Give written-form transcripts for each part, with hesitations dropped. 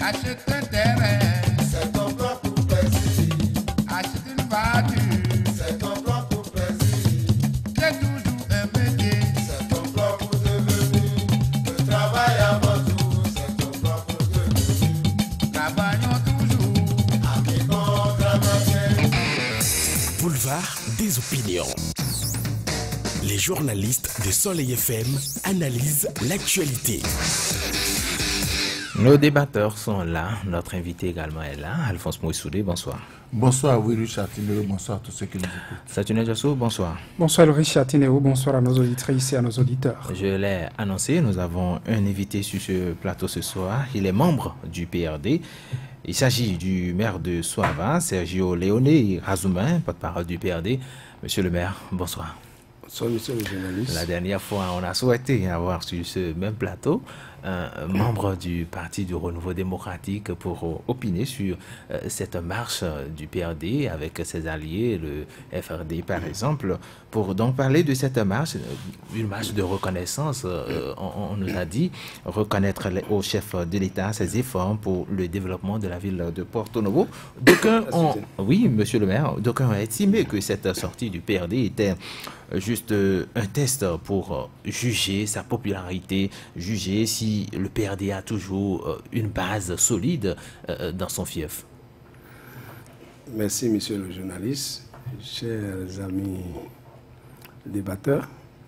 Achète un terrain, c'est ton propre plaisir. achète une voiture, C'est ton propre plaisir. j'ai toujours un métier. C'est ton propre devenir. Le travail avant tout, c'est ton propre devenir. Travaillons toujours. Amis contre amateur. Boulevard des opinions. Les journalistes de Soleil FM analysent l'actualité. Nos débatteurs sont là. Notre invité également est là. Alphonse Moïsoudé, bonsoir. Bonsoir Willy Chatinéo, bonsoir à tous ceux qui nous écoutent. Satuné Jassou, bonsoir. Bonsoir Louis Chatinéo, bonsoir à nos auditrices et à nos auditeurs. Je l'ai annoncé, nous avons un invité sur ce plateau ce soir. Il est membre du PRD. Il s'agit du maire de Soava, Sergio Leone Razoumin, porte-parole du PRD. Monsieur le maire, bonsoir. Bonsoir, monsieur le journaliste. La dernière fois, on a souhaité avoir sur ce même plateau un membre du Parti du Renouveau démocratique pour opiner sur cette marche du PRD avec ses alliés, le FRD par exemple, pour donc parler de cette marche, une marche de reconnaissance, on nous a dit, reconnaître au chef de l'État ses efforts pour le développement de la ville de Porto Novo. Oui, monsieur le maire, d'aucuns ont estimé que cette sortie du PRD était juste un test pour juger sa popularité, juger si le PRD a toujours une base solide dans son fief. Merci, monsieur le journaliste, chers amis débatteurs.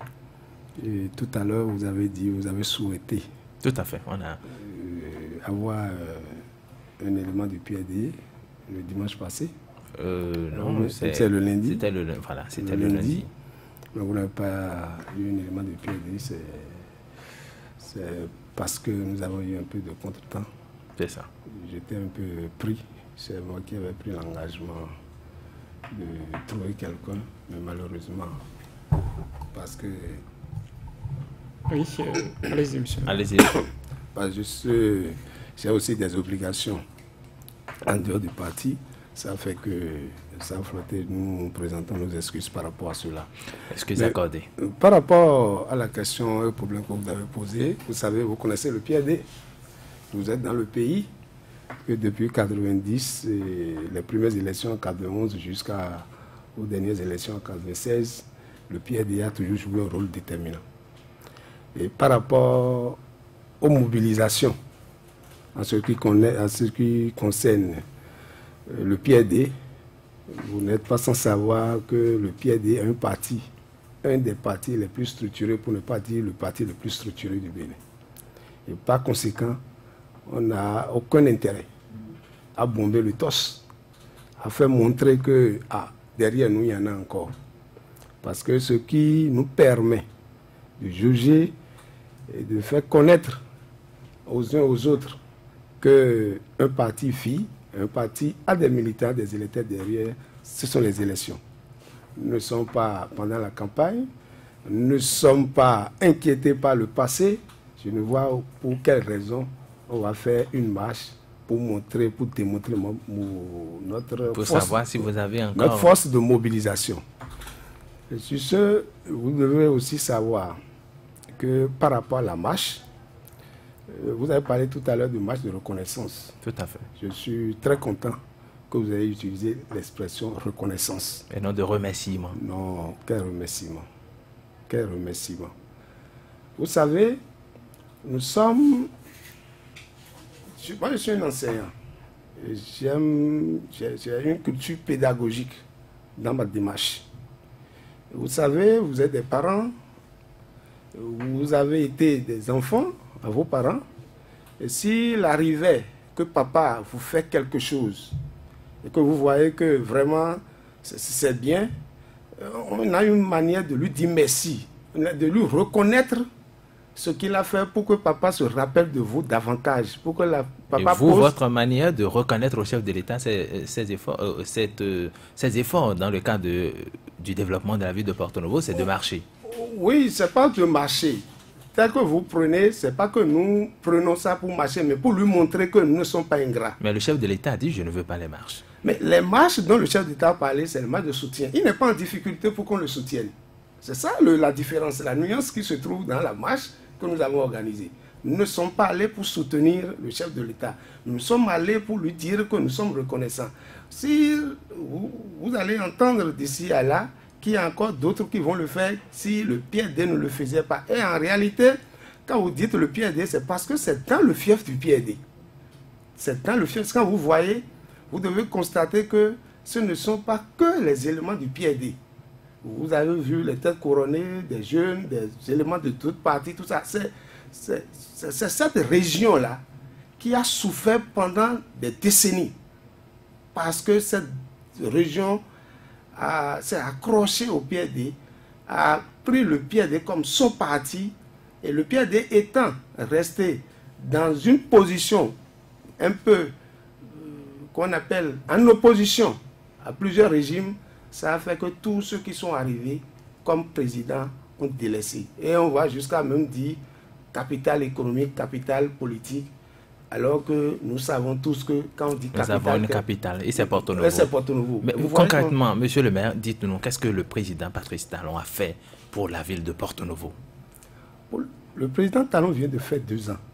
Et tout à l'heure, vous avez dit, vous avez souhaité Tout à fait. On a avoir un élément du PRD le dimanche passé. non, c'était le lundi. C'était le lundi. Mais vous n'avez pas eu un élément de PRD, c'est parce que nous avons eu un peu de contretemps. C'est ça. J'étais un peu pris. C'est moi qui avais pris l'engagement de trouver quelqu'un, mais malheureusement, parce que... Oui, allez-y, monsieur. Allez-y. Parce que j'ai aussi des obligations en dehors du parti. Ça fait que, sans flotter, nous présentons nos excuses par rapport à cela. Excuses accordées. Par rapport à la question, au problème que vous avez posé, vous savez, vous connaissez le PRD. Vous êtes dans le pays que depuis 1990, les premières élections en 1991 jusqu'aux dernières élections en 1996, le PRD a toujours joué un rôle déterminant. Et par rapport aux mobilisations, en ce qui concerne le PRD, vous n'êtes pas sans savoir que le PRD est un des partis les plus structurés, pour ne pas dire le parti le plus structuré du Bénin. Et par conséquent, on n'a aucun intérêt à bomber le torse, à faire montrer que derrière nous, il y en a encore. Parce que ce qui nous permet de juger et de faire connaître aux uns aux autres qu'un parti vit, un parti a des militants, des électeurs derrière, ce sont les élections. Nous ne sommes pas pendant la campagne, nous ne sommes pas inquiétés par le passé. Je ne vois pour quelle raison on va faire une marche pour démontrer notre Pour force, savoir si vous avez encore... notre force de mobilisation. Et sur ce, vous devez aussi savoir que par rapport à la marche, vous avez parlé tout à l'heure de marche de reconnaissance. Tout à fait. Je suis très content que vous ayez utilisé l'expression reconnaissance. Et non de remerciement. Non, quel remerciement. Quel remerciement. Vous savez, nous sommes... Moi, je suis un enseignant. J'ai une culture pédagogique dans ma démarche. Vous savez, vous êtes des parents, vous avez été des enfants à vos parents, et s'il arrivait que papa vous fait quelque chose, et que vous voyez que vraiment c'est bien, on a une manière de lui dire merci, de lui reconnaître ce qu'il a fait pour que papa se rappelle de vous davantage. Pour que papa et vous, votre manière de reconnaître au chef de l'État ses efforts dans le cadre du développement de la ville de Porto Novo, c'est de marcher. Oui, c'est pas de marcher. Tel que vous prenez, c'est pas que nous prenons ça pour marcher, mais pour lui montrer que nous ne sommes pas ingrats. Mais le chef de l'État a dit, je ne veux pas les marches. Mais les marches dont le chef d'État a parlé, c'est les marches de soutien. Il n'est pas en difficulté pour qu'on le soutienne. C'est ça la différence, la nuance qui se trouve dans la marche que nous avons organisée. nous ne sommes pas allés pour soutenir le chef de l'État. Nous sommes allés pour lui dire que nous sommes reconnaissants. Si vous allez entendre d'ici à là qu'il y a encore d'autres qui vont le faire si le PRD ne le faisait pas. Et en réalité, quand vous dites le PRD, c'est parce que c'est dans le fief du PRD. C'est dans le fief. Quand vous voyez, vous devez constater que ce ne sont pas que les éléments du PRD. Vous avez vu les têtes couronnées, des jeunes, des éléments de toutes parties, tout ça. C'est cette région-là qui a souffert pendant des décennies. Parce que cette région s'est accrochée au PRD, a pris le PRD comme son parti, et le PRD étant resté dans une position un peu qu'on appelle en opposition à plusieurs régimes, ça a fait que tous ceux qui sont arrivés comme présidents ont délaissé. Et on va jusqu'à même dire capital économique, capital politique, alors que nous savons tous que quand on dit capital... Nous avons une capitale et c'est Porto Novo. C'est Porto Novo. Mais concrètement, monsieur le maire, dites-nous, qu'est-ce que le président Patrice Talon a fait pour la ville de Porto Novo? Le président Talon vient de faire 2 ans.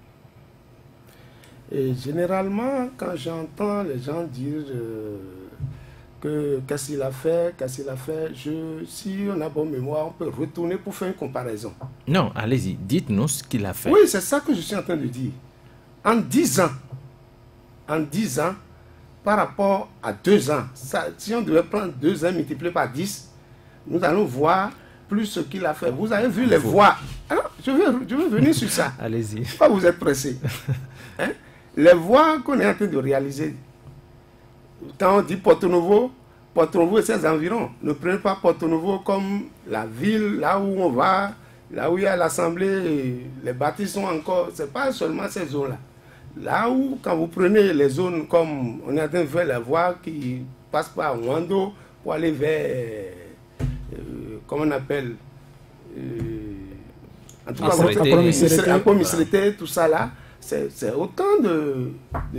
Et généralement, quand j'entends les gens dire qu'est-ce qu'il a fait, si on a bonne mémoire, on peut retourner pour faire une comparaison. Non, allez-y, dites-nous ce qu'il a fait. Oui, c'est ça que je suis en train de dire. En 10 ans, par rapport à 2 ans, si on devait prendre 2 ans multiplié par 10, nous allons voir plus ce qu'il a fait. Vous avez vu les voies. Alors, je veux venir sur ça. Allez-y. Pas vous êtes pressé. Hein? Les voies qu'on est en train de réaliser, quand on dit Porto Novo et ses environs, ne prenez pas Porto Novo comme la ville, là où on va, là où il y a l'Assemblée, les bâtiments sont encore, c'est pas seulement ces zones-là. Là où, quand vous prenez les zones comme, on est en train de faire la voie qui passe par Wando pour aller vers, comment on appelle, en tout cas, Misrete, tout ça là, c'est autant de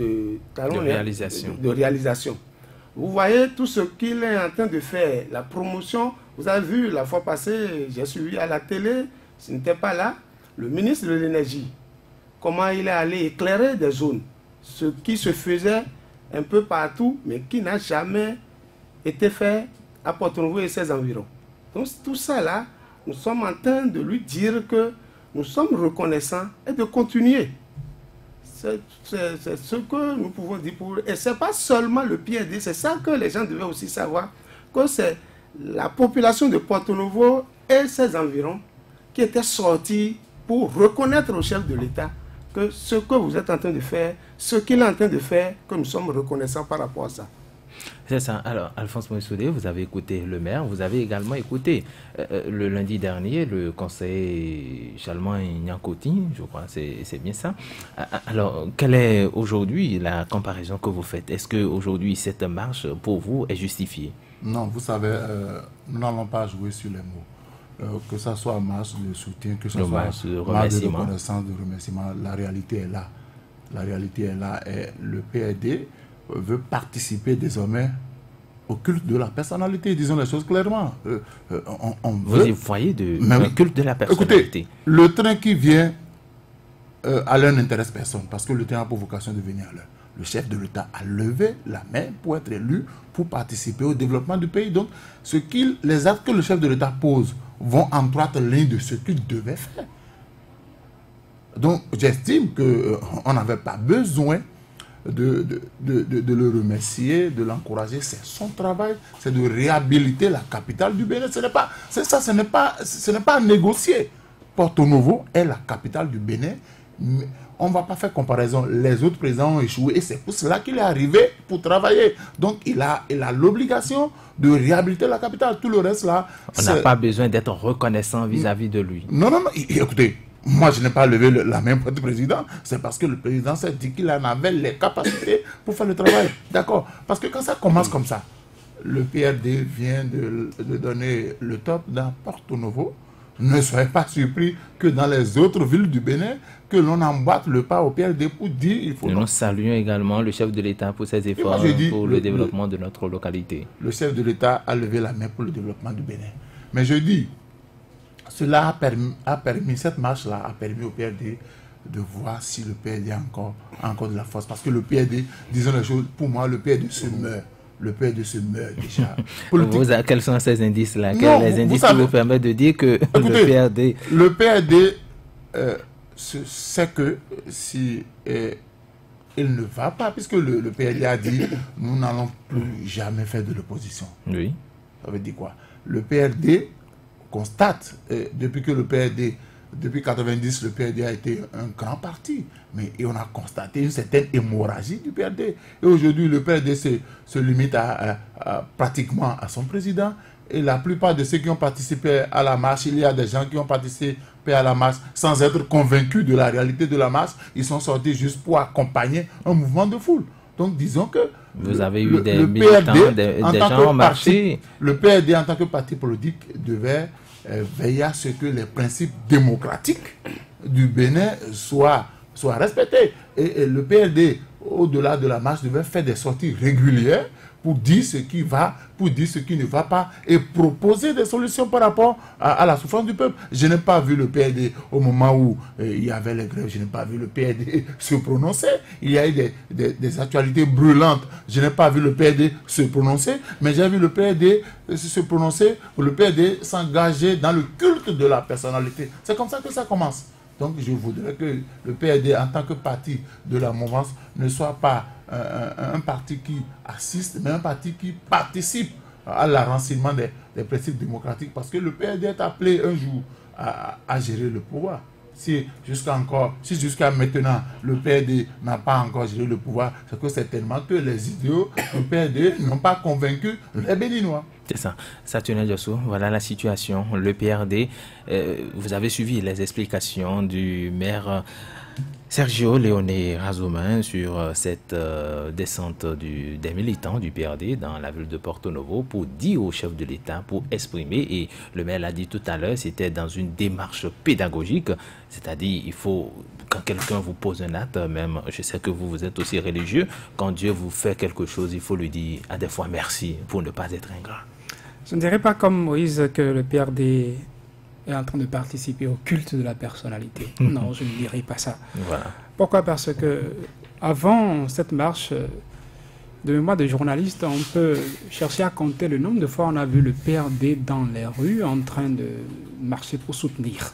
réalisation. Vous voyez tout ce qu'il est en train de faire, la promotion. Vous avez vu la fois passée, j'ai suivi à la télé, ce n'était pas là, le ministre de l'énergie, comment il est allé éclairer des zones, ce qui se faisait un peu partout, mais qui n'a jamais été fait à Porto Novo et ses environs. Donc tout ça là, nous sommes en train de lui dire que nous sommes reconnaissants et de continuer. C'est ce que nous pouvons dire pour eux. Et ce n'est pas seulement le PRD, c'est ça que les gens devaient aussi savoir, que c'est la population de Porto Novo et ses environs qui étaient sortis pour reconnaître au chef de l'État que ce que vous êtes en train de faire, ce qu'il est en train de faire, que nous sommes reconnaissants par rapport à ça. C'est ça. Alors, Alphonse Moïsoudé, vous avez écouté le maire, vous avez également écouté le lundi dernier le conseiller Chalman Nyankoti, je crois, c'est bien ça. Alors, quelle est aujourd'hui la comparaison que vous faites? Est-ce qu'aujourd'hui, cette marche, pour vous, est justifiée? Non, vous savez, nous n'allons pas jouer sur les mots. Que ça soit marche de soutien, que ce soit marche de reconnaissance, de remerciement, la réalité est là. La réalité est là et le PRD veut participer désormais au culte de la personnalité, disons les choses clairement. Vous voyez un culte de la personnalité. Écoutez, le train qui vient à l'heure n'intéresse personne parce que le train a pour vocation de venir à l'heure. Le chef de l'État a levé la main pour être élu, pour participer au développement du pays. Donc, les actes que le chef de l'État pose vont en droite ligne de ce qu'il devait faire. Donc, j'estime qu'on n'avait pas besoin de le remercier, de l'encourager. C'est son travail, c'est de réhabiliter la capitale du Bénin. Ce n'est pas à négocier. Porto Novo est la capitale du Bénin. Mais on ne va pas faire comparaison. Les autres présidents ont échoué et c'est pour cela qu'il est arrivé pour travailler. Donc il a l'obligation de réhabiliter la capitale. Tout le reste là... On n'a pas besoin d'être reconnaissant vis-à-vis de lui. Non. Écoutez, moi je n'ai pas levé la main pour être président. C'est parce que le président s'est dit qu'il en avait les capacités pour faire le travail. D'accord. Parce que quand ça commence comme ça, le PRD vient de donner le top dans Porto Novo. Ne soyez pas surpris que dans les autres villes du Bénin, que l'on emboîte le pas au PRD pour dire il faut... Nous saluons également le chef de l'État pour ses efforts pour le développement de notre localité. Le chef de l'État a levé la main pour le développement du Bénin. Mais je dis, cela a permis cette marche-là a permis au PRD de voir si le PRD a encore de la force. Parce que le PRD, disons les choses, pour moi, le PRD se meurt. Le PRD se meurt déjà. Quels sont ces indices-là? Non, les indices savez, qui vous permettent de dire que écoutez, le PRD... Le PRD sait que si il ne va pas, puisque le PRD a dit nous n'allons plus jamais faire de l'opposition. Oui. Ça veut dire quoi? Le PRD constate, depuis que le PRD, depuis 90, le PRD a été un grand parti, mais on a constaté une certaine hémorragie du PRD. Et aujourd'hui, le PRD se limite pratiquement à son président. Et la plupart de ceux qui ont participé à la marche, il y a des gens qui ont participé à la marche sans être convaincus de la réalité de la marche. Ils sont sortis juste pour accompagner un mouvement de foule. Donc disons que vous avez eu des militants, des gens ont marché. Le PRD en tant que parti politique devait veiller à ce que les principes démocratiques du Bénin soient respectés. Et le PRD, au-delà de la marche, devait faire des sorties régulières pour dire ce qui va, pour dire ce qui ne va pas et proposer des solutions par rapport à la souffrance du peuple. Je n'ai pas vu le PRD au moment où il y avait les grèves, je n'ai pas vu le PRD se prononcer. Il y a eu des actualités brûlantes, je n'ai pas vu le PRD se prononcer, mais j'ai vu le PRD se prononcer, le PRD s'engager dans le culte de la personnalité. C'est comme ça que ça commence. Donc je voudrais que le PRD, en tant que parti de la mouvance, ne soit pas un parti qui assiste, mais un parti qui participe à l'enracinement des principes démocratiques. Parce que le PRD est appelé un jour à gérer le pouvoir. Si jusqu'à maintenant, le PRD n'a pas encore géré le pouvoir, c'est que certainement que les idéaux du PRD n'ont pas convaincu les Béninois. C'est ça. Saturnin Diosso, voilà la situation. Le PRD, vous avez suivi les explications du maire Sergio Léoné Razoumain sur cette descente des militants du PRD dans la ville de Porto Novo pour dire au chef de l'État, pour exprimer, et le maire l'a dit tout à l'heure, c'était dans une démarche pédagogique, c'est-à-dire il faut, quand quelqu'un vous pose un acte, même je sais que vous êtes aussi religieux, quand Dieu vous fait quelque chose, il faut lui dire à des fois merci pour ne pas être ingrat. Je ne dirais pas comme Moïse que le PRD est en train de participer au culte de la personnalité. Non, je ne dirais pas ça. Voilà. Pourquoi? Parce que avant cette marche, de mémoire de journaliste, on peut chercher à compter le nombre de fois on a vu le PRD dans les rues en train de marcher pour soutenir.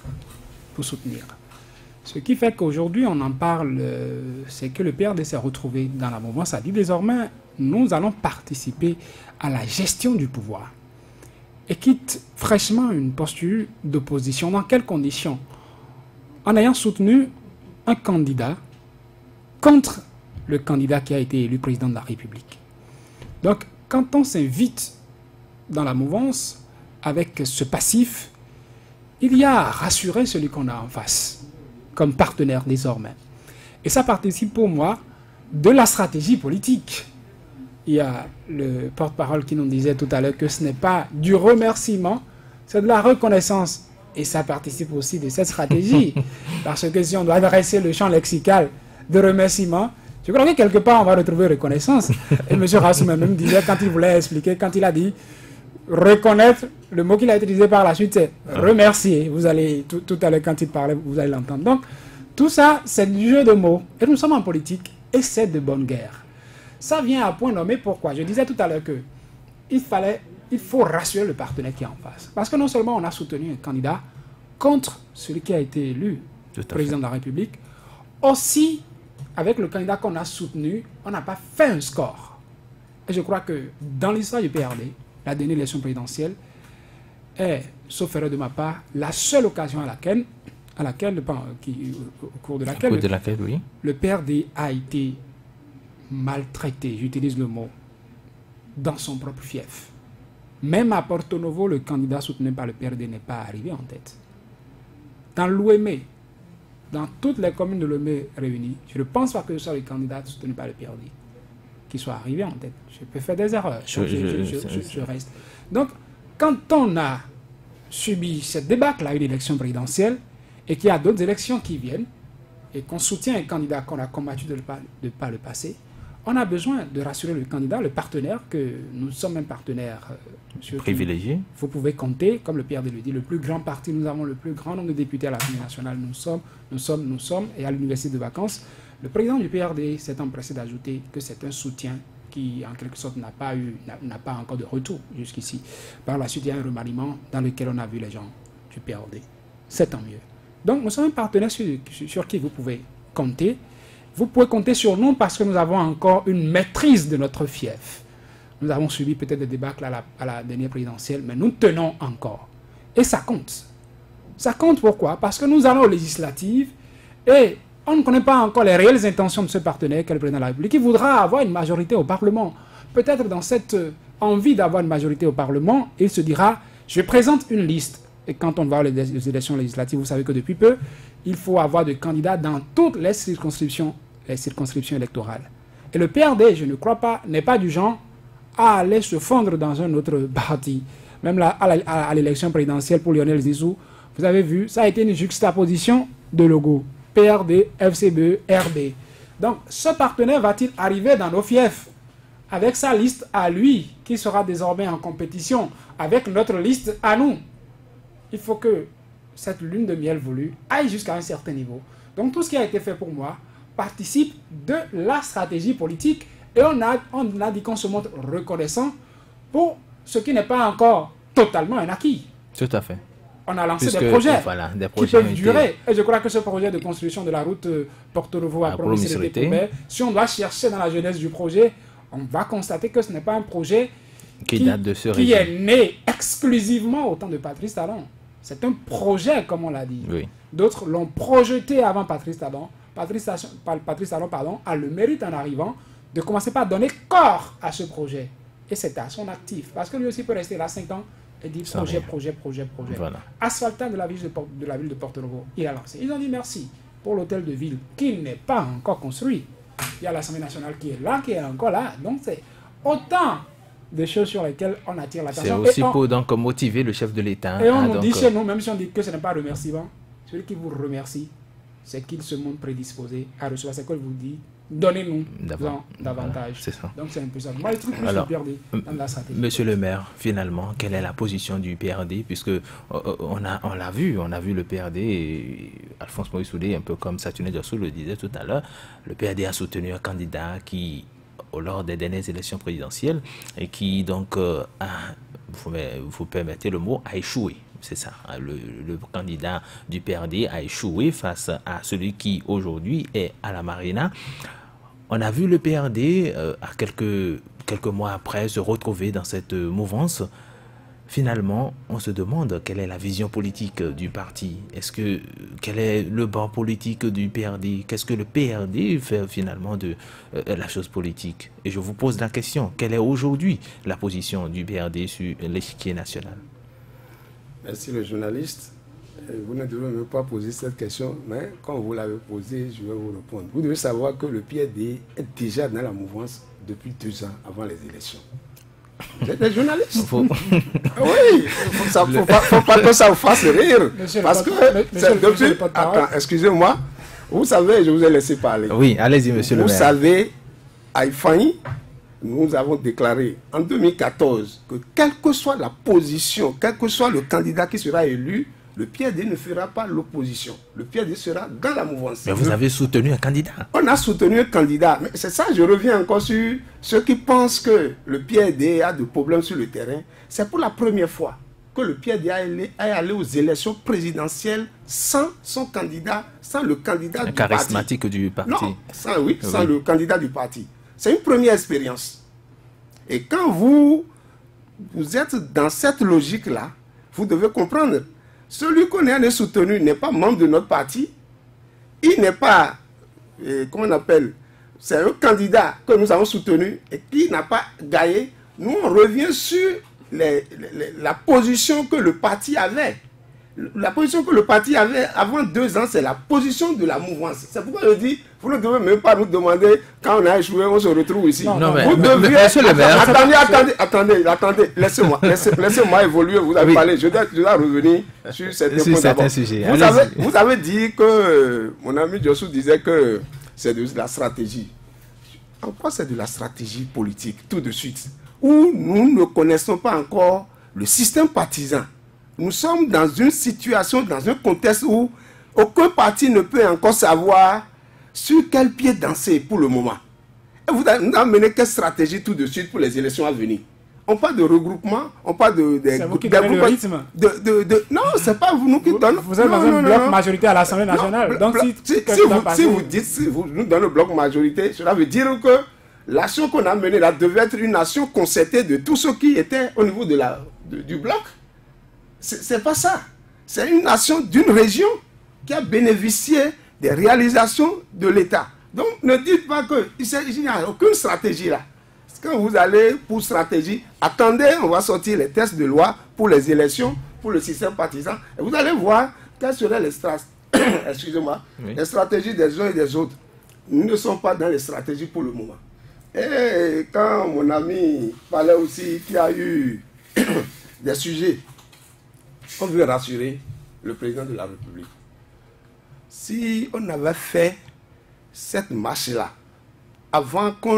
Ce qui fait qu'aujourd'hui, on en parle, c'est que le PRD s'est retrouvé dans la mouvance. Ça dit désormais, nous allons participer à la gestion du pouvoir. Et quitte fraîchement une posture d'opposition. Dans quelles conditions? En ayant soutenu un candidat contre le candidat qui a été élu président de la République. Donc, quand on s'invite dans la mouvance avec ce passif, il y a à rassurer celui qu'on a en face, comme partenaire désormais. Et ça participe pour moi de la stratégie politique. Il y a le porte-parole qui nous disait tout à l'heure que ce n'est pas du remerciement, c'est de la reconnaissance. Et ça participe aussi de cette stratégie. Parce que si on doit adresser le champ lexical de remerciement, je crois que quelque part on va retrouver reconnaissance. Et M. Razoumain même disait, quand il voulait expliquer, quand il a dit reconnaître, le mot qu'il a utilisé par la suite, c'est remercier. Vous allez, tout à l'heure, quand il parlait, vous allez l'entendre. Donc, tout ça, c'est du jeu de mots. Et nous sommes en politique, et c'est de bonne guerre. Ça vient à point nommé. Pourquoi? Je disais tout à l'heure que il faut rassurer le partenaire qui est en face. Parce que non seulement on a soutenu un candidat contre celui qui a été élu président de la République, aussi, avec le candidat qu'on a soutenu, on n'a pas fait un score. Et je crois que dans l'histoire du PRD, la dernière élection présidentielle est, sauf erreur de ma part, la seule occasion au cours de laquelle oui, le PRD a été maltraité, j'utilise le mot, dans son propre fief. Même à Porto Novo, le candidat soutenu par le PRD n'est pas arrivé en tête. Dans l'Ouémé, dans toutes les communes de l'Ouémé réunies, je ne pense pas que ce soit le candidat soutenu par le PRD qui soit arrivé en tête. Je peux faire des erreurs. Je reste. Donc, quand on a subi cette débâcle à une élection présidentielle et qu'il y a d'autres élections qui viennent et qu'on soutient un candidat qu'on a combattu de par le passé, On a besoin de rassurer le candidat, le partenaire, que nous sommes un partenaire sur qui Privilégié. vous pouvez compter, comme le PRD le dit, le plus grand parti, nous avons le plus grand nombre de députés à l'Assemblée nationale, nous sommes, et à l'université de vacances. Le président du PRD s'est empressé d'ajouter que c'est un soutien qui, en quelque sorte, n'a pas encore de retour jusqu'ici. Par la suite, il y a un remaniement dans lequel on a vu les gens du PRD. C'est tant mieux. Donc, nous sommes un partenaire sur qui vous pouvez compter. Vous pouvez compter sur nous parce que nous avons encore une maîtrise de notre fief. Nous avons subi peut-être des débâcles à la dernière présidentielle, mais nous tenons encore. Et ça compte. Ça compte pourquoi? Parce que nous allons aux législatives et on ne connaît pas encore les réelles intentions de ce partenaire qu'est le président de la République. Il voudra avoir une majorité au Parlement. Peut-être dans cette envie d'avoir une majorité au Parlement, il se dira, je présente une liste. Et quand on va aux élections législatives, vous savez que depuis peu, il faut avoir des candidats dans toutes les circonscriptions électorales. Et le PRD, je ne crois pas, n'est pas du genre à aller se fondre dans un autre parti. Même là, à l'élection présidentielle pour Lionel Zizou, vous avez vu, ça a été une juxtaposition de logos. PRD, FCBE, RB. Donc, ce partenaire va-t-il arriver dans nos fiefs avec sa liste à lui, qui sera désormais en compétition avec notre liste à nous? Il faut que cette lune de miel voulue aille jusqu'à un certain niveau. Donc, tout ce qui a été fait pour moi participe de la stratégie politique et on a dit qu'on se montre reconnaissant pour ce qui n'est pas encore totalement un acquis. Tout à fait. On a lancé des projets, voilà, qui peuvent durer. Et je crois que ce projet de construction de la route Porto Novo à Promisérité, si on doit chercher dans la jeunesse du projet, on va constater que ce n'est pas un projet qui est né exclusivement au temps de Patrice Talon. C'est un projet, comme on l'a dit. Oui. D'autres l'ont projeté avant Patrice Talon. Patrice Talon a le mérite en arrivant de commencer par donner corps à ce projet. Et c'est à son actif. Parce que lui aussi peut rester là 5 ans et dire projet. Voilà. Asphaltant de la ville de Porto Novo, il a lancé. Ils ont dit merci pour l'hôtel de ville qui n'est pas encore construit. Il y a l'Assemblée nationale qui est là, qui est encore là. Donc c'est autant de choses sur lesquelles on attire l'attention. C'est aussi pour donc motiver le chef de l'État. Et on nous dit chez nous, même si on dit que ce n'est pas remerciement, celui qui vous remercie, c'est qu'il se montre prédisposé à recevoir. C'est qu'il vous dit, donnez-nous davantage. C'est ça. Donc c'est un peu ça. Moi, le truc, je suis perdu dans la stratégie. Monsieur le maire, finalement, quelle est la position du PRD? Puisque on l'a vu le PRD, et Alphonse Maurice Oudé, un peu comme Saturnin Diassou le disait tout à l'heure, le PRD a soutenu un candidat qui, lors des dernières élections présidentielles, et qui donc, vous permettez le mot, a échoué. C'est ça, le candidat du PRD a échoué face à celui qui aujourd'hui est à la Marina. On a vu le PRD, à quelques mois après, se retrouver dans cette mouvance. Finalement, on se demande quelle est la vision politique du parti. Quel est le banc politique du PRD? Qu'est-ce que le PRD fait finalement de la chose politique? Et je vous pose la question, quelle est aujourd'hui la position du PRD sur l'échiquier national? Merci le journaliste. Vous ne devez même pas poser cette question, mais quand vous l'avez posée, je vais vous répondre. Vous devez savoir que le PRD est déjà dans la mouvance depuis 2 ans avant les élections. Vous êtes des journalistes? Oui, il ne faut pas que ça vous fasse rire. Parce que depuis... Attends, excusez-moi. Vous savez, je vous ai laissé parler. Oui, allez-y, monsieur le maire. Vous savez, à Ifaï, nous avons déclaré en 2014 que quelle que soit la position, quel que soit le candidat qui sera élu, le PRD ne fera pas l'opposition. Le PRD sera dans la mouvance. Mais vous avez soutenu un candidat. On a soutenu un candidat. Mais c'est ça, je reviens encore sur ceux qui pensent que le PRD a des problèmes sur le terrain. C'est pour la première fois que le PRD est allé aux élections présidentielles sans son candidat, sans le candidat du charismatique du parti. Non, sans le candidat du parti. C'est une première expérience. Et quand vous êtes dans cette logique-là, vous devez comprendre, celui qu'on est allé soutenir n'est pas membre de notre parti, il n'est pas, comment on appelle, c'est un candidat que nous avons soutenu et qui n'a pas gagné. Nous, on revient sur la position que le parti avait. La position que le parti avait avant 2 ans, c'est la position de la mouvance. C'est pourquoi je dis, vous ne devez même pas nous demander, quand on a échoué, on se retrouve ici. Non, mais, vous devez... Attendez, laissez-moi évoluer, vous avez parlé, je dois revenir sur certains sujets. Vous avez dit que, mon ami Jossou disait que c'est de la stratégie. en quoi c'est de la stratégie politique, tout de suite, où nous ne connaissons pas encore le système partisan. Nous sommes dans une situation, dans un contexte où aucun parti ne peut encore savoir sur quel pied danser pour le moment. Et vous n'amenez quelle stratégie tout de suite pour les élections à venir. On parle de regroupement, on parle de... C'est vous qui donnez le rythme. Non, c'est pas vous qui donnez. Vous êtes dans un bloc majorité à l'Assemblée nationale. Donc si vous dites, si vous nous donnez le bloc majorité, cela veut dire que l'action qu'on a menée là devait être une action concertée de tous ceux qui étaient au niveau du bloc. C'est pas ça. C'est une action d'une région qui a bénéficié des réalisations de l'État. Donc ne dites pas qu'il n'y a aucune stratégie là. Quand vous allez pour stratégie, attendez, on va sortir les textes de loi pour les élections, pour le système partisan, et vous allez voir quelles seraient les les stratégies des uns et des autres. Nous ne sommes pas dans les stratégies pour le moment. Et quand mon ami parlait aussi qu'il y a eu des sujets, on veut rassurer le président de la République. Si on avait fait cette marche-là, avant qu'on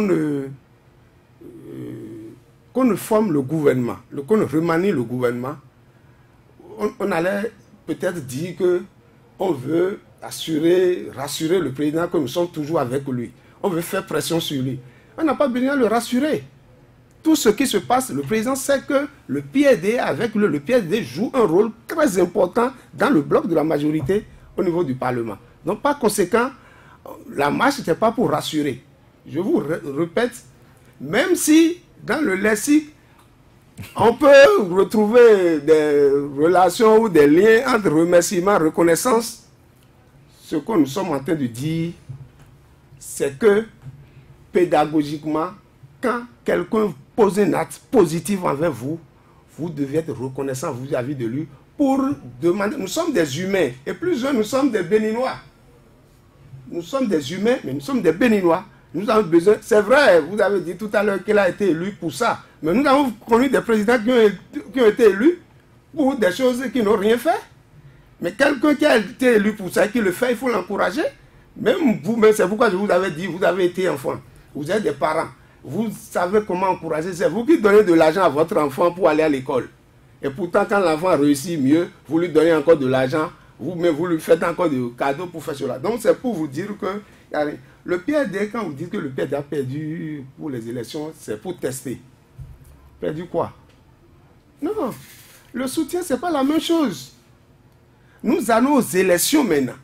ne forme le gouvernement, qu'on ne remanie le gouvernement, on allait peut-être dire que on veut rassurer le président que nous sommes toujours avec lui. On veut faire pression sur lui. On n'a pas besoin de le rassurer. Tout ce qui se passe, le président sait que le PRD, avec le PRD joue un rôle très important dans le bloc de la majorité au niveau du Parlement. Donc par conséquent, la marche n'était pas pour rassurer. Je vous répète, même si dans le lexique, on peut retrouver des relations ou des liens entre remerciement et reconnaissance, ce que nous sommes en train de dire, c'est que pédagogiquement, quand quelqu'un pose un acte positif envers vous, vous devez être reconnaissant vis-à-vis de lui pour demander. Nous sommes des humains, et plusieurs, nous sommes des Béninois. Nous sommes des humains, mais nous sommes des Béninois. Nous avons besoin, c'est vrai, vous avez dit tout à l'heure qu'il a été élu pour ça, mais nous avons connu des présidents qui ont été élus pour des choses qui n'ont rien fait. Mais quelqu'un qui a été élu pour ça, qui le fait, il faut l'encourager. Même vous-même, c'est pourquoi je vous avais dit, vous avez été enfant, vous êtes des parents, vous savez comment encourager, c'est vous qui donnez de l'argent à votre enfant pour aller à l'école. Et pourtant, quand l'enfant réussit mieux, vous lui donnez encore de l'argent, vous-même, vous lui faites encore des cadeaux pour faire cela. Donc c'est pour vous dire que le PRD, quand vous dites que le PRD a perdu pour les élections, c'est pour tester. Perdu quoi? Non, le soutien, ce n'est pas la même chose. Nous allons aux élections maintenant.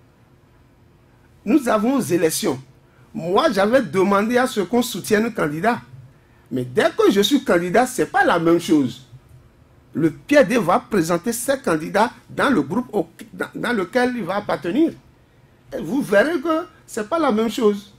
Nous avons aux élections. Moi, j'avais demandé à ce qu'on soutienne le candidat. Mais dès que je suis candidat, ce n'est pas la même chose. Le PRD va présenter ses candidats dans le groupe dans lequel il va appartenir. Et vous verrez que ce n'est pas la même chose.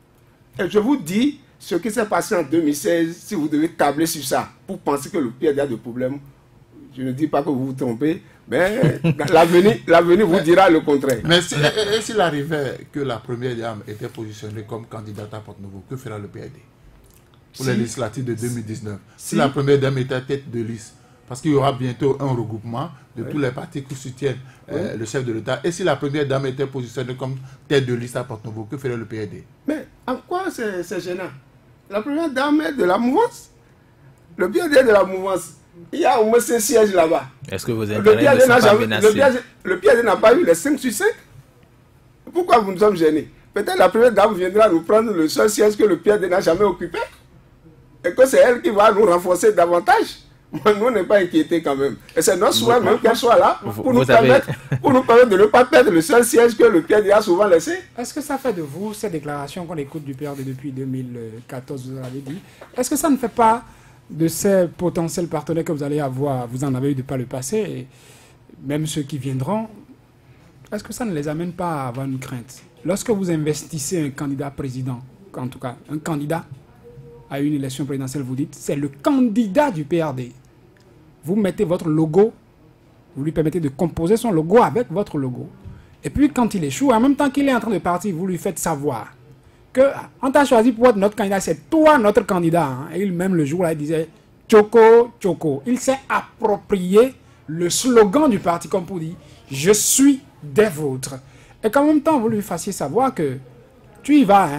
Et je vous dis, ce qui s'est passé en 2016, si vous devez tabler sur ça pour penser que le PRD a des problèmes, je ne dis pas que vous vous trompez, mais l'avenir vous dira le contraire. Mais s'il arrivait que la première dame était positionnée comme candidate à Porte-Nouveau, que fera le PRD pour les législatives de 2019? Si la première dame était tête de liste, parce qu'il y aura bientôt un regroupement de tous les partis qui soutiennent le chef de l'État. Et si la première dame était positionnée comme tête de liste à Porte-Nouveau, que ferait le PRD? Mais en quoi c'est gênant? La première dame est de la mouvance. Le PRD est de la mouvance. Il y a au moins 5 sièges là-bas. Est-ce que vous intérêts ne sont pas menacés? Le PRD n'a pas eu les 5 sur 5. Pourquoi vous nous sommes gênés? Peut-être la première dame viendra nous prendre le seul siège que le PRD n'a jamais occupé. Et que c'est elle qui va nous renforcer davantage. Nous, on n'est pas inquiétés quand même. Et c'est notre souhait même qu'elle soit là pour nous permettre de ne pas perdre le seul siège que le PRD a souvent laissé. Est-ce que ça fait de vous, ces déclarations qu'on écoute du PRD depuis 2014, vous l'avez dit, est-ce que ça ne fait pas de ces potentiels partenaires que vous allez avoir, vous en avez eu de par le passé, et même ceux qui viendront, est-ce que ça ne les amène pas à avoir une crainte? Lorsque vous investissez un candidat président, en tout cas un candidat à une élection présidentielle, vous dites, c'est le candidat du PRD. Vous mettez votre logo, vous lui permettez de composer son logo avec votre logo. Et puis quand il échoue, en même temps qu'il est en train de partir, vous lui faites savoir qu'on t'a choisi pour être notre candidat, c'est toi notre candidat. Hein. Et même le jour-là, il disait Tchoko, Tchoko. Il s'est approprié le slogan du parti comme pour dire, je suis des vôtres. Et qu'en même temps, vous lui fassiez savoir que tu y vas, hein.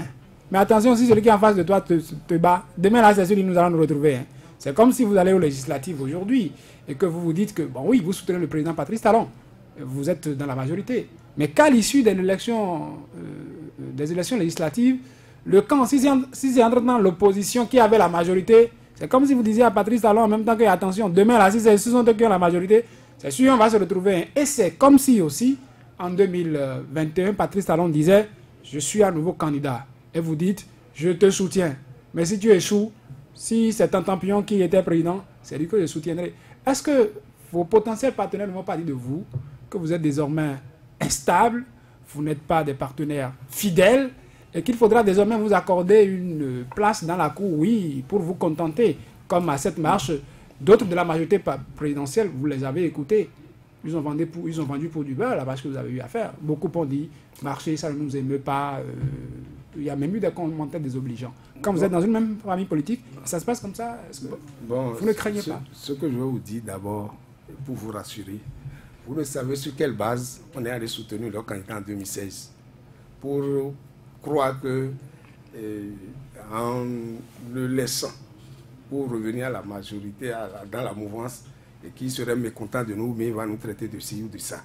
Mais attention, si celui qui est en face de toi te bat, demain là, c'est celui nous allons nous retrouver. Hein. C'est comme si vous allez aux législatives aujourd'hui et que vous vous dites que, bon oui, vous soutenez le président Patrice Talon, vous êtes dans la majorité. Mais qu'à l'issue des élections législatives, le camp, si c'est entre-temps l'opposition qui avait la majorité, c'est comme si vous disiez à Patrice Talon en même temps que, attention, demain là, si ce sont eux qui ont la majorité, c'est sûr, on va se retrouver. Hein. Et c'est comme si aussi, en 2021, Patrice Talon disait, je suis à nouveau candidat. Et vous dites, je te soutiens. Mais si tu échoues, si c'est un Tampion qui était président, c'est lui que je soutiendrai. Est-ce que vos potentiels partenaires ne vont pas dire de vous que vous êtes désormais instable, vous n'êtes pas des partenaires fidèles et qu'il faudra désormais vous accorder une place dans la cour, oui, pour vous contenter, comme à cette marche, d'autres de la majorité présidentielle, vous les avez écoutés. Ils ont vendu pour du beurre là-bas, ce que vous avez eu à faire. Beaucoup ont dit, marcher, ça ne nous émeut pas. Il y a même eu des commentaires désobligeants. Quand vous êtes dans une même famille politique, ça se passe comme ça. Vous ne craignez pas. Ce que je veux vous dire d'abord, pour vous rassurer, vous ne savez sur quelle base on est allé soutenir le candidat en 2016. Pour croire que, en le laissant, pour revenir à la majorité, dans la mouvance, et qui serait mécontent de nous, mais il va nous traiter de ci ou de ça.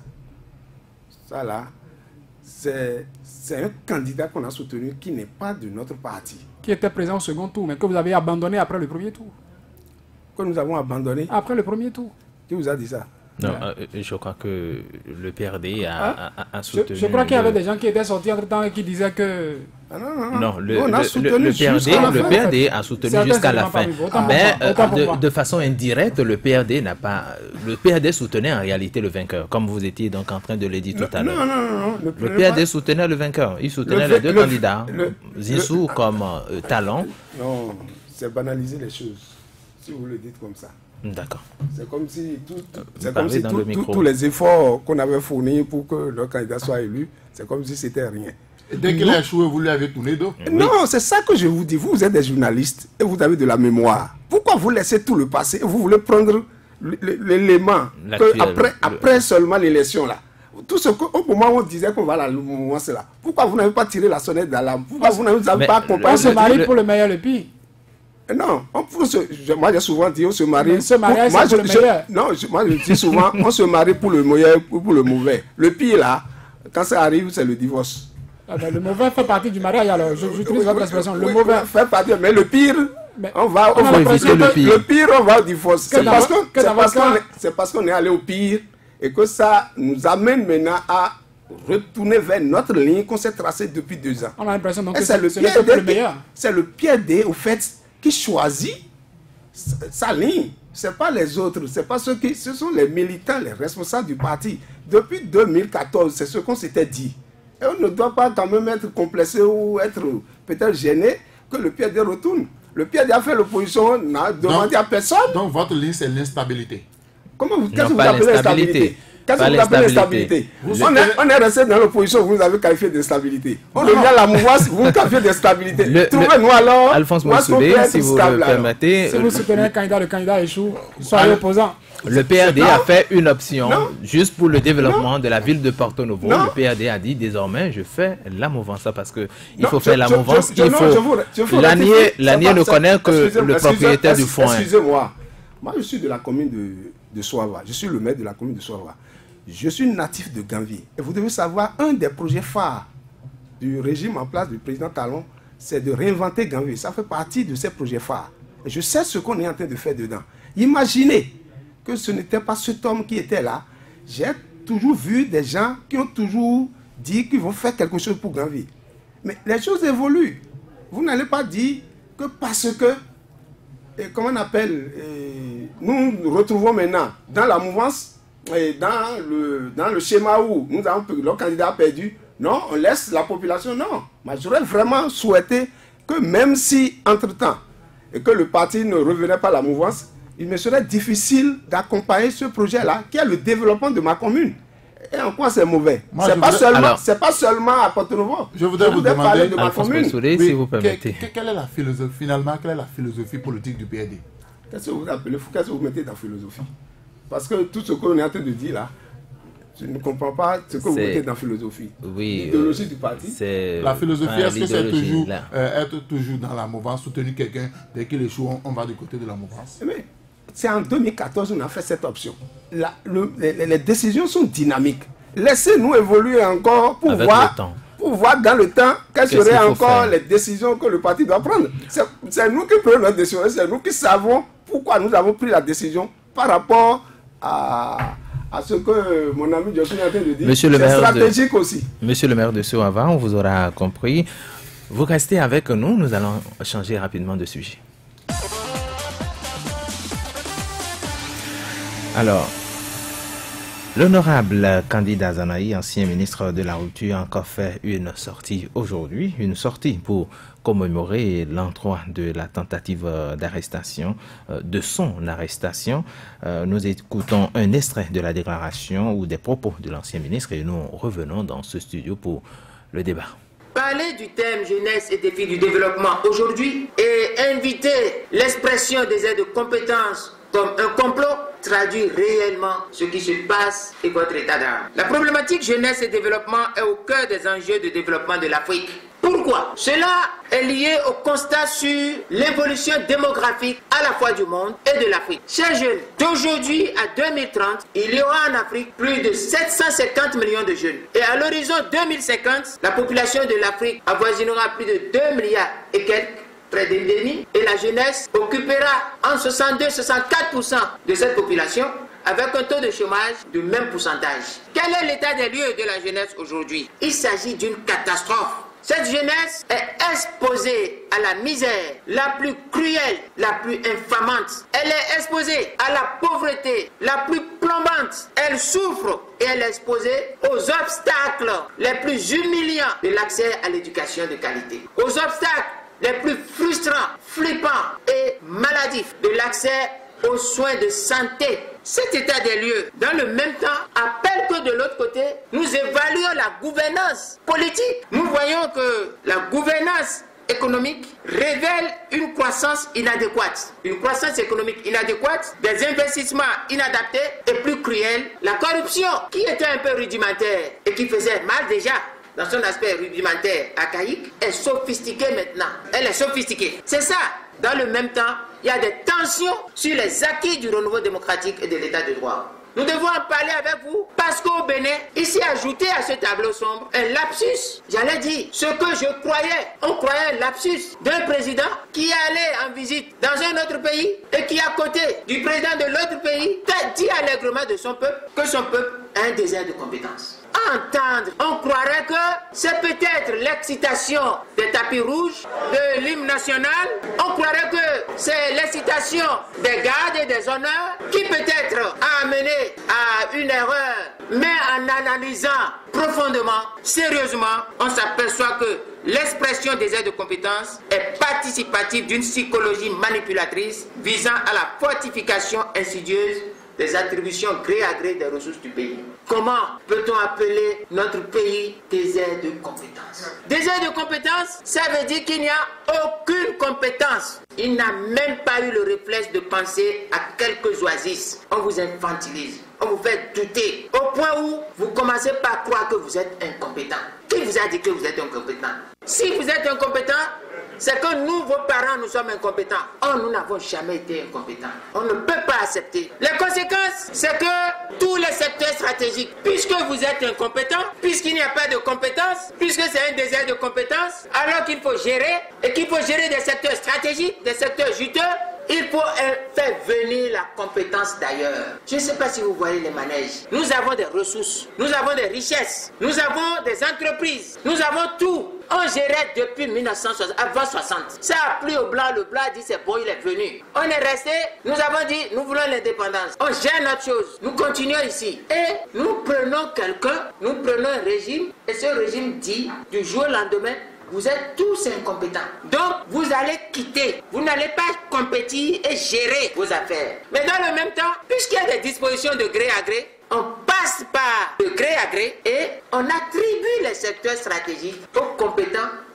Ça là, c'est un candidat qu'on a soutenu qui n'est pas de notre parti. Qui était présent au second tour, mais que vous avez abandonné après le premier tour. Que nous avons abandonné. Après le premier tour. Qui vous a dit ça? Non, je crois que le PRD a soutenu... Je crois qu'il y avait des gens qui étaient sortis entre-temps et qui disaient que... Non, le PRD a soutenu jusqu'à la fin. Mais de façon indirecte, le PRD n'a pas... Le PRD soutenait en réalité le vainqueur, comme vous étiez donc en train de le dire tout à l'heure. Non. Le PRD soutenait le vainqueur. Il soutenait les deux candidats, Zissou comme Talon. Non, c'est banaliser les choses, si vous le dites comme ça. D'accord. C'est comme si, tous les efforts qu'on avait fournis pour que le candidat soit élu, c'est comme si c'était rien. Et dès qu'il a échoué, vous lui avez tourné dos. Non, c'est ça que je vous dis. Vous êtes des journalistes et vous avez de la mémoire. Pourquoi vous laissez tout le passé et vous voulez prendre l'élément après seulement l'élection là? Tout ce qu'au moment où on disait qu'on va à la mouvance là, pourquoi vous n'avez pas tiré la sonnette d'alarme? Pourquoi vous n'avez pas accompagné? On se marie pour le meilleur et le pire. Non, moi j'ai souvent dit on se marie. Mais ce mariage, c'est pour le meilleur. Non, moi je dis souvent on se marie pour le meilleur ou pour le mauvais. Le pire là, quand ça arrive, c'est le divorce. Ah ben, le mauvais fait partie du mariage, alors j'utilise votre expression. Le mauvais fait partie, mais le pire, on va éviter le pire. Le pire, on va au divorce. C'est parce qu'on est allé au pire et que ça nous amène maintenant à retourner vers notre ligne qu'on s'est tracée depuis 2 ans. On a l'impression donc que c'est le meilleur. C'est le PRD, au fait, qui choisit sa ligne. Ce n'est pas les autres, c'est pas ceux qui... Ce sont les militants, les responsables du parti. Depuis 2014, c'est ce qu'on s'était dit. Et on ne doit pas quand même être complexé ou être peut-être gêné que le PRD retourne. Le PRD a fait l'opposition, n'a demandé à personne. Donc votre ligne, c'est l'instabilité. Qu'est-ce que vous appelez l'instabilité? Qu'est-ce que vous appelez l'instabilité? On est resté dans l'opposition, vous nous avez qualifié d'instabilité. On revient à la mouvance, vous nous qualifiez d'instabilité. Trouvez-nous alors... Alphonse Moussoulé, si vous le permettez... Si vous soutenez le candidat échoue, soyez opposant. Le PRD a fait une option juste pour le développement de la ville de Porto Novo. Le PRD a dit désormais je fais la mouvance parce que il faut faire la mouvance. L'ANIE ne connaît que le propriétaire du foin. Excusez-moi, moi je suis de la commune de Soava. Je suis le maire de la commune de Soava. Je suis natif de Ganvier. Et vous devez savoir, un des projets phares du régime en place du président Talon, c'est de réinventer Ganvier. Ça fait partie de ces projets phares. Et je sais ce qu'on est en train de faire dedans. Imaginez que ce n'était pas cet homme qui était là. J'ai toujours vu des gens qui ont toujours dit qu'ils vont faire quelque chose pour Ganvier. Mais les choses évoluent. Vous n'allez pas dire que parce que, comment on appelle, nous nous retrouvons maintenant dans la mouvance, dans le schéma où nous avons le candidat perdu. Non, on laisse la population. Non. Mais j'aurais vraiment souhaité que même si, entre-temps, et que le parti ne revenait pas à la mouvance, il me serait difficile d'accompagner ce projet-là, qui est le développement de ma commune. Et en quoi c'est mauvais? C'est pas seulement à Porto Novo. Je voudrais vous demander de ma commune. Si vous permettez. Quelle est la philosophie, finalement, quelle est la philosophie politique du PRD? Qu'est-ce que vous appelez? Qu'est-ce que vous mettez dans la philosophie? Parce que tout ce qu'on est en train de dire là, Je ne comprends pas ce que vous mettez dans la philosophie. Oui. L'idéologie du parti. C'est La philosophie, est-ce que c'est l'idéologie, toujours là. être toujours dans la mouvance, soutenir quelqu'un, dès qu'il échoue, on va du côté de la mouvance? Mais c'est en 2014 qu'on a fait cette option. Les décisions sont dynamiques. Laissez-nous évoluer encore pour Avec voir, le temps. pour voir dans le temps quelles Qu'est-ce seraient qu'il faut encore faire? les décisions que le parti doit prendre. C'est nous qui prenons la décision, c'est nous qui savons pourquoi nous avons pris la décision par rapport à ce que mon ami Jocelyn est en train de dire. Monsieur le C'est maire stratégique aussi. Monsieur le maire de Soava, on vous aura compris. Vous restez avec nous, nous allons changer rapidement de sujet. Alors, l'honorable candidat Zanaï, ancien ministre de la Rupture, a encore fait une sortie aujourd'hui, une sortie pour commémorer l'endroit de la tentative d'arrestation, de son arrestation. Nous écoutons un extrait de la déclaration ou des propos de l'ancien ministre et nous revenons dans ce studio pour le débat. Parler du thème jeunesse et défis du développement aujourd'hui et inviter l'expression des aides de compétences comme un complot traduit réellement ce qui se passe et votre état d'âme. La problématique jeunesse et développement est au cœur des enjeux de développement de l'Afrique. Pourquoi? Cela est lié au constat sur l'évolution démographique à la fois du monde et de l'Afrique. Chers jeunes, d'aujourd'hui à 2030, il y aura en Afrique plus de 750 millions de jeunes. Et à l'horizon 2050, la population de l'Afrique avoisinera plus de 2 milliards et quelques, près d'une demi, et la jeunesse occupera en 62-64% de cette population, avec un taux de chômage du même pourcentage. Quel est l'état des lieux de la jeunesse aujourd'hui? Il s'agit d'une catastrophe. Cette jeunesse est exposée à la misère la plus cruelle, la plus infamante. Elle est exposée à la pauvreté la plus plombante. Elle souffre et elle est exposée aux obstacles les plus humiliants de l'accès à l'éducation de qualité. Aux obstacles les plus frustrants, flippants et maladifs de l'accès aux soins de santé. Cet état des lieux, dans le même temps, appelle que de l'autre côté, nous évaluons la gouvernance politique. Nous voyons que la gouvernance économique révèle une croissance inadéquate. Une croissance économique inadéquate, des investissements inadaptés et plus cruels, la corruption qui était un peu rudimentaire et qui faisait mal déjà dans son aspect rudimentaire archaïque, est sophistiquée maintenant. Elle est sophistiquée. C'est ça. Dans le même temps, il y a des tensions sur les acquis du renouveau démocratique et de l'état de droit. Nous devons en parler avec vous parce qu'au Bénin, il s'est ajouté à ce tableau sombre un lapsus. J'allais dire ce que je croyais. On croyait un lapsus d'un président qui allait en visite dans un autre pays et qui, à côté du président de l'autre pays, dit allègrement de son peuple que son peuple a un désert de compétences. Entendre, on croirait que c'est peut-être l'excitation des tapis rouges, de l'hymne national. On croirait que c'est l'excitation des gardes et des honneurs qui peut-être a amené à une erreur. Mais en analysant profondément, sérieusement, on s'aperçoit que l'expression des aides de compétences est participative d'une psychologie manipulatrice visant à la fortification insidieuse des attributions gré à gré des ressources du pays. Comment peut-on appeler notre pays désert de compétences? Désert de compétences, ça veut dire qu'il n'y a aucune compétence. Il n'a même pas eu le réflexe de penser à quelques oasis. On vous infantilise, on vous fait douter, au point où vous commencez par croire que vous êtes incompétent. Qui vous a dit que vous êtes incompétent? Si vous êtes incompétent, c'est que nous, vos parents, nous sommes incompétents. Oh, nous n'avons jamais été incompétents. On ne peut pas accepter. Les conséquences, c'est que tous les secteurs stratégiques, puisque vous êtes incompétents, puisqu'il n'y a pas de compétences, puisque c'est un désert de compétences, alors qu'il faut gérer, et qu'il faut gérer des secteurs stratégiques, des secteurs juteux, il faut faire venir la compétence d'ailleurs. Je ne sais pas si vous voyez les manèges. Nous avons des ressources, nous avons des richesses, nous avons des entreprises, nous avons tout. On gérait depuis 1960, avant 60. Ça a plu au blanc, le blanc a dit c'est bon, il est venu. On est resté, nous avons dit nous voulons l'indépendance. On gère notre chose, nous continuons ici. Et nous prenons quelqu'un, nous prenons un régime, et ce régime dit du jour au lendemain, vous êtes tous incompétents. Donc, vous allez quitter. Vous n'allez pas compétir et gérer vos affaires. Mais dans le même temps, puisqu'il y a des dispositions de gré à gré, on passe par de gré à gré et on attribue les secteurs stratégiques aux compétents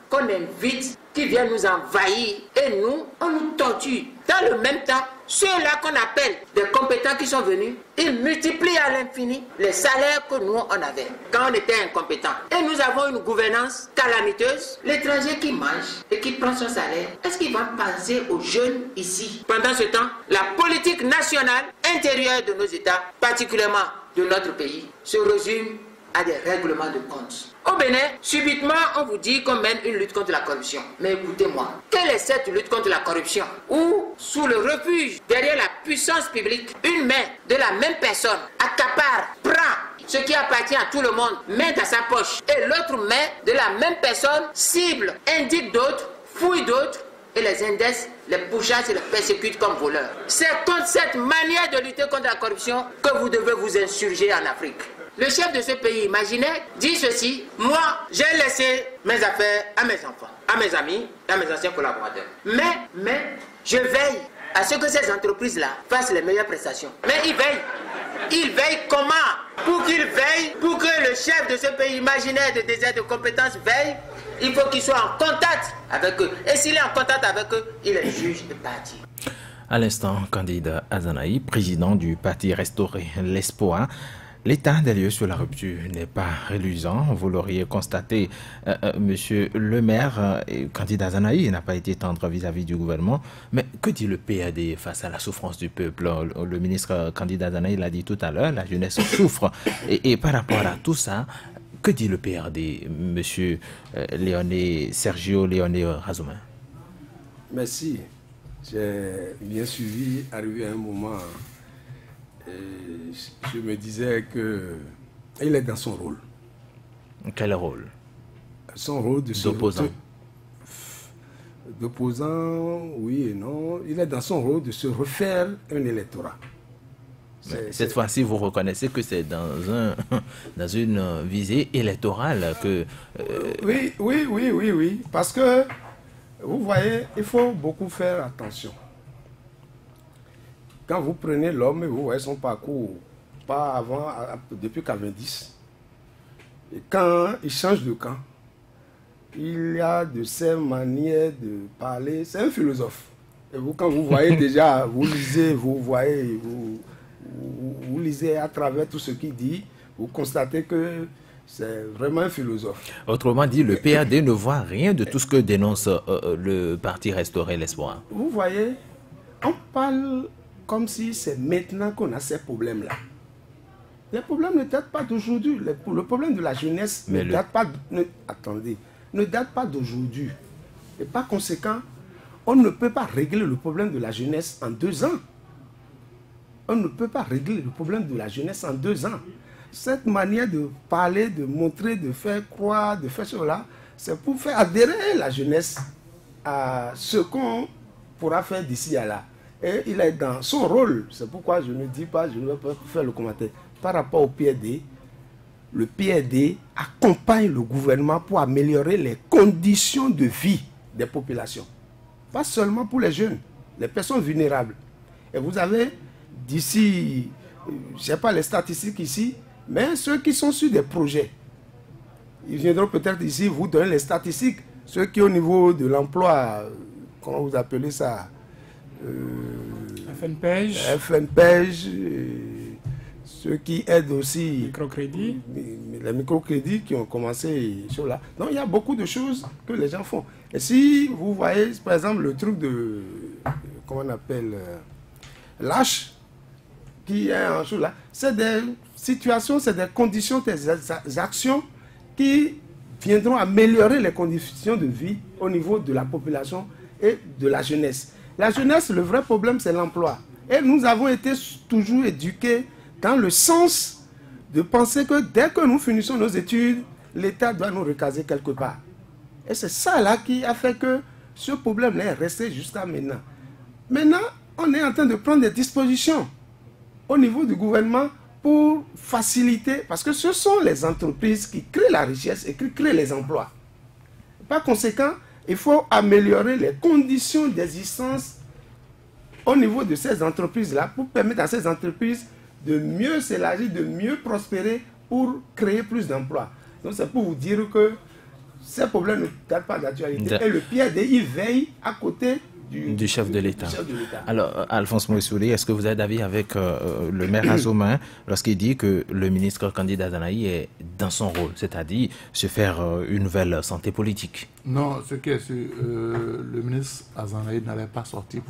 qu'on invite, qui viennent nous envahir et nous, on nous torture. Dans le même temps, ceux-là qu'on appelle des compétents qui sont venus, ils multiplient à l'infini les salaires que nous on avait quand on était incompétents. Et nous avons une gouvernance calamiteuse. L'étranger qui mange et qui prend son salaire, est-ce qu'il va penser aux jeunes ici? Pendant ce temps, la politique nationale intérieure de nos États, particulièrement de notre pays, se résume à des règlements de compte. Au Bénin, subitement, on vous dit qu'on mène une lutte contre la corruption. Mais écoutez-moi, quelle est cette lutte contre la corruption? Où, sous le refuge, derrière la puissance publique, une main de la même personne accapare, prend ce qui appartient à tout le monde, met à sa poche, et l'autre main de la même personne cible, indique d'autres, fouille d'autres, et les index les pourchassent et les persécutent comme voleurs. C'est contre cette manière de lutter contre la corruption que vous devez vous insurger en Afrique. Le chef de ce pays imaginaire dit ceci: moi, j'ai laissé mes affaires à mes enfants, à mes amis, à mes anciens collaborateurs. Mais, je veille à ce que ces entreprises-là fassent les meilleures prestations. Mais il veille. Il veille comment? Pour qu'il veille, pour que le chef de ce pays imaginaire de désert de compétences veille, il faut qu'il soit en contact avec eux. Et s'il est en contact avec eux, il est juge de parti. À l'instant, Candide Azanaï, président du parti Restaurer l'Espoir. L'état des lieux sur la rupture n'est pas reluisant. Vous l'auriez constaté, monsieur le maire, Candide Azanaï n'a pas été tendre vis-à-vis du gouvernement. Mais que dit le PAD face à la souffrance du peuple? Le ministre Candide Azanaï l'a dit tout à l'heure, la jeunesse souffre. Et par rapport à tout ça, que dit le PRD, monsieur Sergio Léoné Razoumin? Merci. J'ai bien suivi, arrivé à un moment... je me disais qu'il est dans son rôle. Quel rôle? Son rôle d'opposant. D'opposant, oui et non. Il est dans son rôle de se refaire un électorat. Cette fois-ci, vous reconnaissez que c'est dans une visée électorale que... Oui. Parce que, vous voyez, il faut beaucoup faire attention. Quand vous prenez l'homme et vous voyez son parcours, pas avant, depuis 90, et quand il change de camp, il y a de ces manières de parler, c'est un philosophe. Et vous, quand vous voyez déjà, vous lisez, vous lisez à travers tout ce qu'il dit, vous constatez que c'est vraiment un philosophe. Autrement dit, le PAD ne voit rien de tout ce que dénonce le parti Restaurer l'Espoir. Vous voyez, on parle comme si c'est maintenant qu'on a ces problèmes-là. Les problèmes ne datent pas d'aujourd'hui. Le problème de la jeunesse ne date pas d'aujourd'hui. Et par conséquent, on ne peut pas régler le problème de la jeunesse en 2 ans. On ne peut pas régler le problème de la jeunesse en 2 ans. Cette manière de parler, de montrer, de faire croire, de faire cela, c'est pour faire adhérer la jeunesse à ce qu'on pourra faire d'ici à là. Et il est dans son rôle. C'est pourquoi je ne dis pas, je ne vais pas faire le commentaire. Par rapport au PAD, le PAD accompagne le gouvernement pour améliorer les conditions de vie des populations. Pas seulement pour les jeunes, les personnes vulnérables. Et vous avez d'ici, je ne sais pas les statistiques ici, mais ceux qui sont sur des projets, ils viendront peut-être ici vous donner les statistiques. Ceux qui au niveau de l'emploi, comment vous appelez ça? FNPEJ, ceux qui aident aussi microcrédits. Les microcrédits qui ont commencé sur là. Donc il y a beaucoup de choses que les gens font. Et si vous voyez par exemple le truc de comment on appelle l'âge qui est en chose là, c'est des situations, c'est des conditions, des actions qui viendront améliorer les conditions de vie au niveau de la population et de la jeunesse. La jeunesse, le vrai problème, c'est l'emploi. Et nous avons été toujours éduqués dans le sens de penser que dès que nous finissons nos études, l'État doit nous recaser quelque part. Et c'est ça là qui a fait que ce problème est resté jusqu'à maintenant. Maintenant, on est en train de prendre des dispositions au niveau du gouvernement pour faciliter, parce que ce sont les entreprises qui créent la richesse et qui créent les emplois. Par conséquent, il faut améliorer les conditions d'existence au niveau de ces entreprises-là pour permettre à ces entreprises de mieux s'élargir, de mieux prospérer pour créer plus d'emplois. Donc c'est pour vous dire que ces problèmes ne datent pas d'actualité. Et le PRD, il veille à côté du chef de l'État. Alors, Alphonse Moïsouli, est-ce que vous êtes d'avis avec le maire Azomain lorsqu'il dit que le ministre candidat Danaï est dans son rôle, c'est-à-dire se faire une nouvelle santé politique? Non, ce qui est sûr, le ministre Azanaï n'allait pas sortir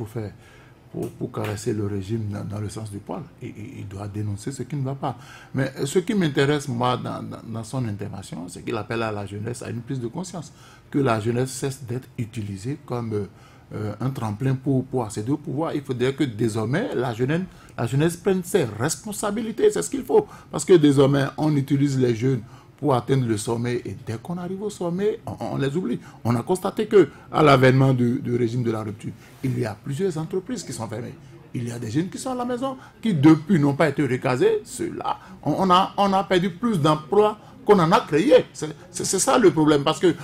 pour caresser le régime dans le sens du poil. Il doit dénoncer ce qui ne va pas. Mais ce qui m'intéresse, moi, dans son intervention, c'est qu'il appelle à la jeunesse à une prise de conscience, que la jeunesse cesse d'être utilisée comme un tremplin pour accéder au pouvoir. Il faudrait que désormais la jeunesse prenne ses responsabilités, c'est ce qu'il faut. Parce que désormais on utilise les jeunes pour atteindre le sommet et dès qu'on arrive au sommet, on les oublie. On a constaté que à l'avènement du régime de la rupture, il y a plusieurs entreprises qui sont fermées. Il y a des jeunes qui sont à la maison, qui depuis n'ont pas été recasés. Ceux-là, on a perdu plus d'emplois qu'on en a créé. C'est ça le problème, parce que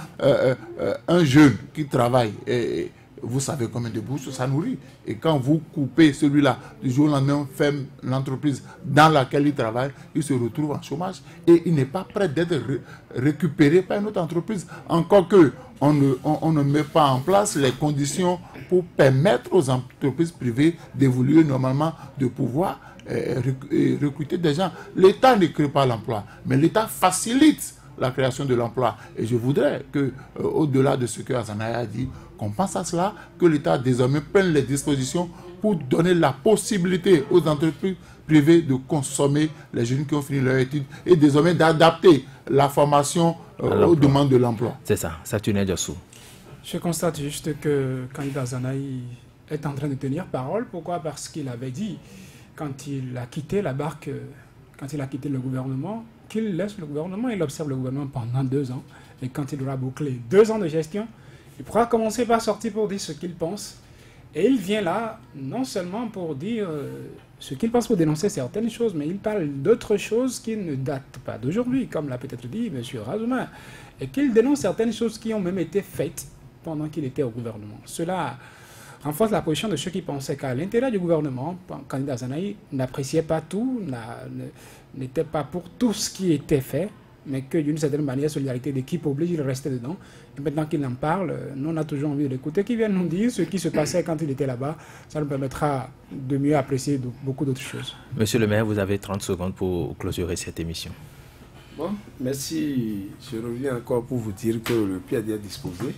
un jeune qui travaille, vous savez combien de bouches ça nourrit. Et quand vous coupez celui-là, du jour au lendemain, on ferme l'entreprise dans laquelle il travaille, il se retrouve en chômage et il n'est pas prêt d'être récupéré par une autre entreprise. Encore que on ne met pas en place les conditions pour permettre aux entreprises privées d'évoluer normalement, de pouvoir recruter des gens. L'État ne crée pas l'emploi, mais l'État facilite la création de l'emploi. Et je voudrais que, au-delà de ce que Azanaï a dit, qu'on pense à cela, que l'État désormais prenne les dispositions pour donner la possibilité aux entreprises privées de consommer les jeunes qui ont fini leur étude et désormais d'adapter la formation aux demandes de l'emploi. C'est ça, Saturnin Diossou. Je constate juste que candidat Azanaï est en train de tenir parole. Pourquoi? Parce qu'il avait dit, quand il a quitté la barque, quand il a quitté le gouvernement, qu'il laisse le gouvernement, il observe le gouvernement pendant 2 ans. Et quand il aura bouclé 2 ans de gestion, il pourra commencer par sortir pour dire ce qu'il pense. Et il vient là, non seulement pour dire ce qu'il pense, pour dénoncer certaines choses, mais il parle d'autres choses qui ne datent pas d'aujourd'hui, comme l'a peut-être dit M. Azomain, et qu'il dénonce certaines choses qui ont même été faites pendant qu'il était au gouvernement. Cela renforce la position de ceux qui pensaient qu'à l'intérieur du gouvernement, le candidat Azanaï n'appréciait pas tout, n'était pas pour tout ce qui était fait, mais que d'une certaine manière, solidarité d'équipe oblige, il restait dedans. Et maintenant qu'il en parle, nous on a toujours envie de l'écouter, qu'il vienne nous dire ce qui se passait quand il était là-bas. Ça nous permettra de mieux apprécier beaucoup d'autres choses. Monsieur le maire, vous avez 30 secondes pour clôturer cette émission. Bon, merci. Je reviens encore pour vous dire que le PAD est disposé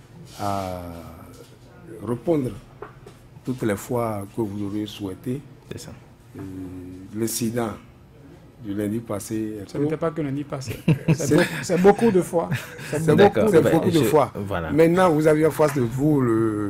à répondre toutes les fois que vous aurez souhaité. C'est ça. L'incident du lundi passé. Ce n'était pas que lundi passé. C'est beaucoup de fois. C'est beaucoup de fois. Voilà. Maintenant, vous avez en face de vous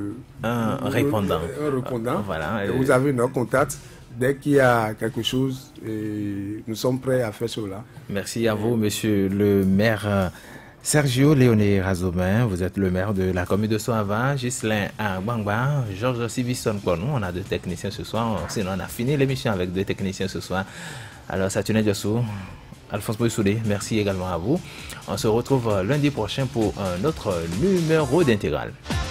un répondant. Voilà. Et vous avez nos contacts. Dès qu'il y a quelque chose, nous sommes prêts à faire cela. Merci à vous, monsieur le maire Sergio Léoné Azomain. Vous êtes le maire de la commune de Soava, Ghislain Bangba, Georges Sivison Konou. On a 2 techniciens ce soir. Sinon, on a fini l'émission avec 2 techniciens ce soir. Alors, Saturnin Diossou, Alphonse Moïsouli, merci également à vous. On se retrouve lundi prochain pour un autre numéro d'Intégral.